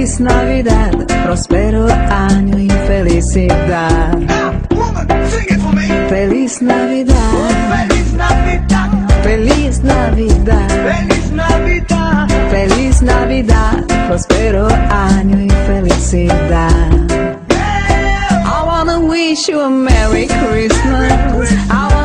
Feliz Navidad, próspero año y felicidad. Feliz Navidad, Feliz Navidad, feliz Navidad, Feliz Navidad, feliz Navidad, próspero año y felicidad. I wanna wish you a Merry Christmas. I